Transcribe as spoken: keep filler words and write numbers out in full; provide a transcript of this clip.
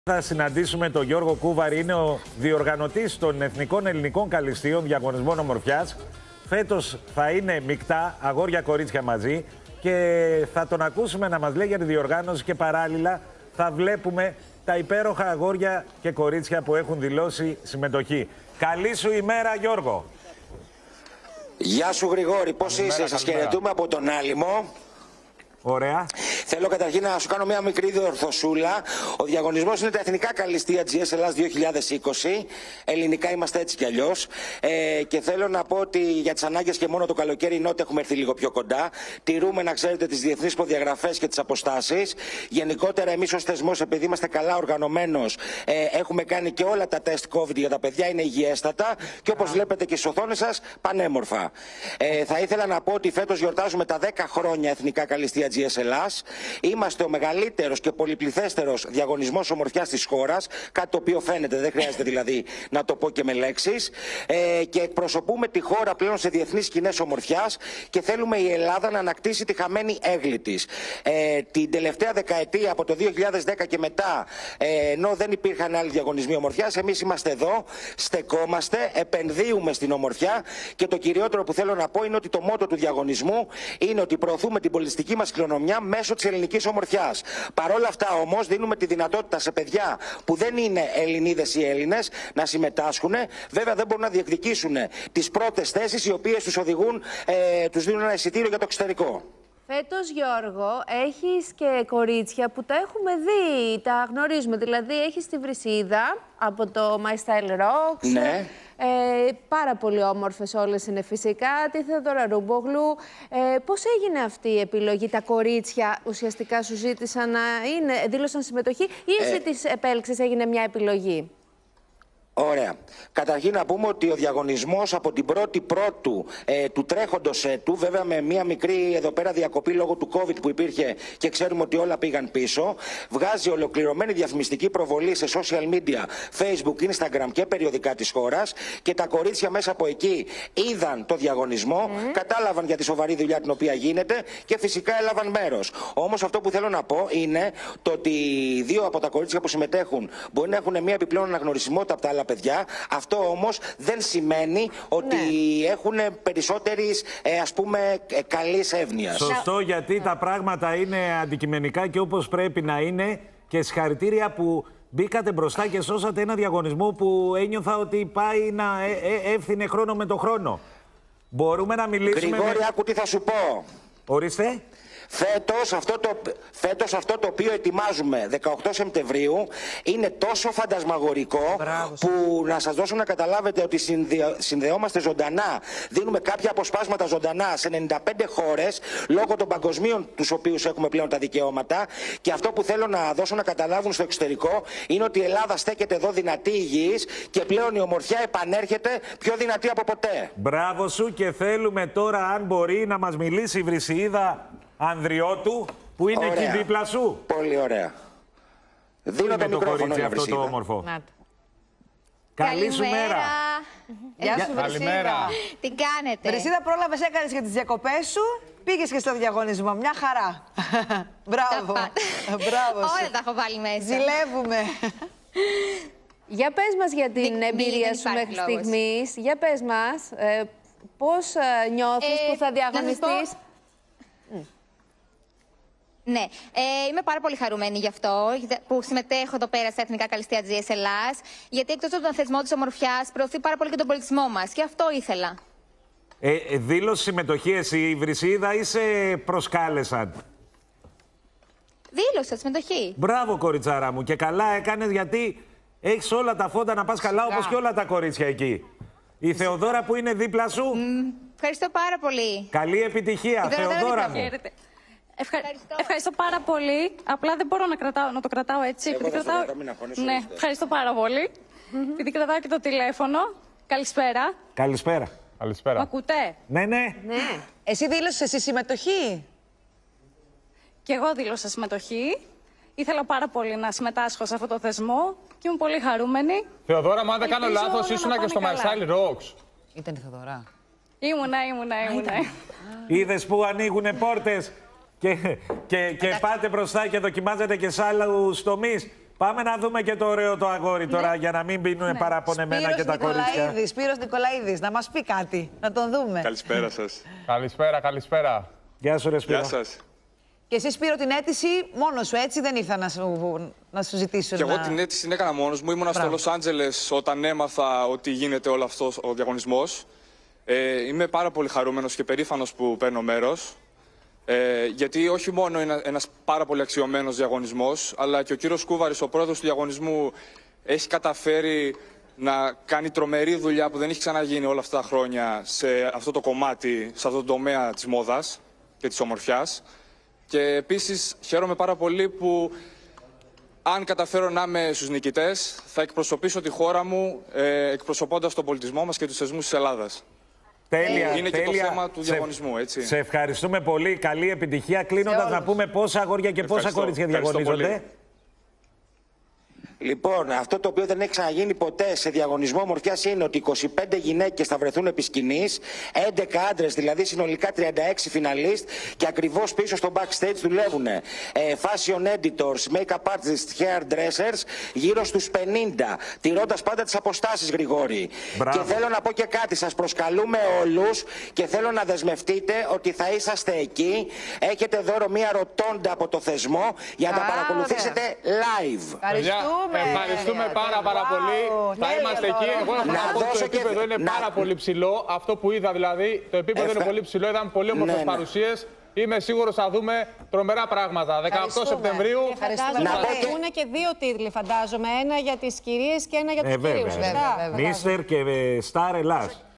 Θα συναντήσουμε τον Γιώργο Κούβαρη, είναι ο διοργανωτής των Εθνικών Ελληνικών Καλλιστείων Διαγωνισμών Ομορφιάς. Φέτος θα είναι μεικτά, αγόρια-κορίτσια μαζί, και θα τον ακούσουμε να μας λέει για τη διοργάνωση και παράλληλα θα βλέπουμε τα υπέροχα αγόρια και κορίτσια που έχουν δηλώσει συμμετοχή. Καλή σου ημέρα, Γιώργο. Γεια σου, Γρηγόρη, πώς είσαι? Σας χαιρετούμε από τον Άλυμο. Ωραία. Θέλω καταρχήν να σου κάνω μια μικρή διορθωσούλα. Ο διαγωνισμός είναι τα Εθνικά Καλλιστεία τζι ες Ελλάς δύο χιλιάδες είκοσι. Ελληνικά είμαστε έτσι κι αλλιώς. Ε, και θέλω να πω ότι για τις ανάγκες και μόνο το καλοκαίρι είναι ότι έχουμε έρθει λίγο πιο κοντά. Τηρούμε, να ξέρετε, τις διεθνείς προδιαγραφές και τις αποστάσεις. Γενικότερα, εμείς ως θεσμός, επειδή είμαστε καλά οργανωμένος, ε, έχουμε κάνει και όλα τα τεστ COVID για τα παιδιά, είναι υγιέστατα και όπως βλέπετε και στις οθόνες σας, πανέμορφα. Ε, θα ήθελα να πω ότι φέτος γιορτάζουμε τα δέκα χρόνια Εθνικά Καλλιστεία τζι ες Ελλάς. Είμαστε ο μεγαλύτερος και πολυπληθέστερος διαγωνισμός ομορφιάς της χώρας, κάτι το οποίο φαίνεται, δεν χρειάζεται δηλαδή να το πω και με λέξεις. Ε, και εκπροσωπούμε τη χώρα πλέον σε διεθνείς σκηνές ομορφιάς και θέλουμε η Ελλάδα να ανακτήσει τη χαμένη έγκλη της. Ε, την τελευταία δεκαετία, από το δύο χιλιάδες δέκα και μετά, ε, ενώ δεν υπήρχαν άλλοι διαγωνισμοί ομορφιάς, εμείς είμαστε εδώ, στεκόμαστε, επενδύουμε στην ομορφιά και το κυριότερο που θέλω να πω είναι ότι το μότο του διαγωνισμού είναι ότι προωθούμε την πολιτιστική μας κληρονομιά μέσω της ελληνικής ομορφιάς. Παρ' όλα αυτά όμως δίνουμε τη δυνατότητα σε παιδιά που δεν είναι Ελληνίδες ή Έλληνες να συμμετάσχουν. Βέβαια δεν μπορούν να διεκδικήσουν τις πρώτες θέσεις οι οποίες τους οδηγούν, ε, τους δίνουν ένα εισιτήριο για το εξωτερικό. Φέτος, Γιώργο, έχεις και κορίτσια που τα έχουμε δει, τα γνωρίζουμε. Δηλαδή έχεις τη Βρυσίδα από το My Style Rocks. Ναι. Ε, πάρα πολύ όμορφες όλες είναι φυσικά. Τη Θεοδώρα Ρούμπογλου. Ε, πώς έγινε αυτή η επιλογή? Τα κορίτσια ουσιαστικά σου ζήτησαν να είναι, δήλωσαν συμμετοχή ή εσύ ε... τις επέλεξες, έγινε μια επιλογή? Ωραία. Καταρχήν να πούμε ότι ο διαγωνισμός από την πρώτη πρώτου ε, του τρέχοντος έτου, βέβαια με μία μικρή εδώ πέρα διακοπή λόγω του COVID που υπήρχε και ξέρουμε ότι όλα πήγαν πίσω, βγάζει ολοκληρωμένη διαφημιστική προβολή σε social media, Facebook, Instagram και περιοδικά της χώρας και τα κορίτσια μέσα από εκεί είδαν το διαγωνισμό, mm. κατάλαβαν για τη σοβαρή δουλειά την οποία γίνεται και φυσικά έλαβαν μέρος. Όμως αυτό που θέλω να πω είναι το ότι δύο από τα κορίτσια που συμμετέχουν μπορεί να έχουν μία επιπλέον αναγνωρισιμότητα από τα άλλα παιδιά. Αυτό όμως δεν σημαίνει ότι ναι. έχουν περισσότερης, ε, ας πούμε, ε, καλής εύνοια. Σωστό, γιατί ναι. τα πράγματα είναι αντικειμενικά και όπως πρέπει να είναι, και συγχαρητήρια που μπήκατε μπροστά και σώσατε ένα διαγωνισμό που ένιωθα ότι πάει να ε, ε, εύθυνε χρόνο με το χρόνο. Μπορούμε να μιλήσουμε... Γρηγόρη, με... άκου τι θα σου πω. Ορίστε. Φέτος αυτό, το, φέτος αυτό το οποίο ετοιμάζουμε δεκαοκτώ Σεπτεμβρίου είναι τόσο φαντασμαγορικό. Μπράβο. Που να σας δώσω να καταλάβετε ότι συνδε, συνδεόμαστε ζωντανά. Δίνουμε κάποια αποσπάσματα ζωντανά σε ενενήντα πέντε χώρες λόγω των παγκοσμίων τους οποίους έχουμε πλέον τα δικαιώματα. Και αυτό που θέλω να δώσω να καταλάβουν στο εξωτερικό είναι ότι η Ελλάδα στέκεται εδώ δυνατή, υγιής και πλέον η ομορφιά επανέρχεται πιο δυνατή από ποτέ. Μπράβο σου, και θέλουμε τώρα, αν μπορεί, να μας μιλήσει η Βρυσίδα Ανδριώτου, που είναι ωραία. Εκεί δίπλα σου. Πολύ ωραία. Δίνω το μικρόφωνο, αυτό Βρυσίδα. Το όμορφο. Να. Καλή σου μέρα. Γεια σου, Βρυσίδα. Τι κάνετε? Βρυσίδα, πρόλαβες, έκανες και τις διακοπές σου, πήγες και στο διαγωνισμό. Μια χαρά. Μπράβο. Μπράβο. Όλα τα έχω βάλει μέσα. Ζηλεύουμε. Για πες μας για την Δι, εμπειρία σου μέχρι στιγμής. Για πες μας, ε, πώς ε, νιώθεις ε, που θα διαγωνιστείς? Ναι, ε, είμαι πάρα πολύ χαρούμενη γι' αυτό που συμμετέχω εδώ πέρα στα Εθνικά Καλλιστεία τζι ες Ελλάς, γιατί εκτός από τον θεσμό της ομορφιάς προωθεί πάρα πολύ και τον πολιτισμό μας και αυτό ήθελα. Ε, ε, δήλωσε συμμετοχή εσύ, Βρυσίδα, ή σε προσκάλεσαν? Δήλωσα συμμετοχή. Μπράβο, κοριτσάρα μου, και καλά έκανες, γιατί έχεις όλα τα φώτα να πας καλά, όπως και όλα τα κορίτσια εκεί. Η Θεοδώρα που είναι δίπλα σου. Mm, ευχαριστώ πάρα πολύ. Καλή επιτυχία, Θεοδώρα μου. Ευχαριστώ. Ευχαριστώ πάρα πολύ. Απλά δεν μπορώ να, κρατάω, να το κρατάω έτσι. Εγώ επειδή κρατάω... κρατάω... Ναι, ευχαριστώ πάρα πολύ. Mm-hmm. Επειδή κρατάω και το τηλέφωνο. Καλησπέρα. Καλησπέρα. Καλησπέρα. Μ' ακούτε? Ναι, ναι. ναι. Εσύ δήλωσες εσύ συμμετοχή? Και εγώ δήλωσα συμμετοχή. Ήθελα πάρα πολύ να συμμετάσχω σε αυτό το θεσμό και ήμουν πολύ χαρούμενη. Θεοδώρα, μα αν δεν κάνω λάθος, ήσουνα και στο My Style Rocks. Ήταν η Θεοδώρα. Ήμουνα, ήμουνα, ήμουνα. Είδες που ανοίγουνε πόρτες και, και, και πάτε μπροστά και δοκιμάζετε και σε άλλους τομείς. Πάμε να δούμε και το ωραίο το αγόρι τώρα, ναι. για να μην πίνουν ναι. παραπονεμένα Σπύρος και τα κορίτσια. Σπύρος Νικολαίδης, να μας πει κάτι, να τον δούμε. Καλησπέρα σας. Καλησπέρα, καλησπέρα. Γεια σου, ρε Σπύρο. Γεια σας. Και εσύ, Σπύρο, την αίτηση μόνος σου, έτσι, δεν ήρθα να σου, να σου ζητήσω. Και να... εγώ την αίτηση την έκανα μόνος μου. Ήμουνα στο Λος Άντζελες όταν έμαθα ότι γίνεται όλο αυτό ο διαγωνισμός. Ε, είμαι πάρα πολύ χαρούμενος και περήφανος που παίρνω μέρος. Ε, γιατί όχι μόνο είναι ένας πάρα πολύ αξιωμένος διαγωνισμός, αλλά και ο κύριος Κούβαρης, ο πρόεδρος του διαγωνισμού, έχει καταφέρει να κάνει τρομερή δουλειά που δεν έχει ξαναγίνει όλα αυτά τα χρόνια σε αυτό το κομμάτι, σε αυτό το τομέα της μόδας και της ομορφιάς. Και επίσης χαίρομαι πάρα πολύ που αν καταφέρω να είμαι στους νικητές, θα εκπροσωπήσω τη χώρα μου ε, εκπροσωπώντας τον πολιτισμό μας και τους θεσμούς της Ελλάδας. Τέλεια, είναι τέλεια. και το θέμα του διαγωνισμού, έτσι. Σε ευχαριστούμε πολύ. Καλή επιτυχία. Κλείνοντας, να πούμε πόσα αγόρια και πόσα κορίτσια διαγωνίζονται. Λοιπόν, αυτό το οποίο δεν έχει ξαναγίνει ποτέ σε διαγωνισμό ομορφιάς είναι ότι είκοσι πέντε γυναίκες θα βρεθούν επί σκηνής, έντεκα άντρες, δηλαδή συνολικά τριάντα έξι φιναλίστ, και ακριβώς πίσω στο backstage δουλεύουν ε, fashion editors, make-up artists, hair dressers, γύρω στους πενήντα, τηρώντας πάντα τις αποστάσεις, Γρηγόρη. Μπράβο. Και θέλω να πω και κάτι, σας προσκαλούμε όλους και θέλω να δεσμευτείτε ότι θα είσαστε εκεί. Έχετε δώρο μία ρωτώντα από το θεσμό για να τα παρακολουθήσετε live. Ευχαριστούμε. Ευχαριστούμε πάρα πάρα πολύ. Θα είμαστε εκεί. Εγώ έχω να πω ότι το επίπεδο είναι πάρα πολύ ψηλό. Αυτό που είδα δηλαδή, το επίπεδο είναι πολύ ψηλό. Ήταν πολύ όμορφες παρουσίες. Είμαι σίγουρος θα δούμε τρομερά πράγματα. δεκαοκτώ Σεπτεμβρίου. Φαντάζομαι θα βγουν και δύο τίτλοι, φαντάζομαι. Ένα για τις κυρίες και ένα για τους ε, κυρίους. Μίστερ και Σταρ Ελλάς.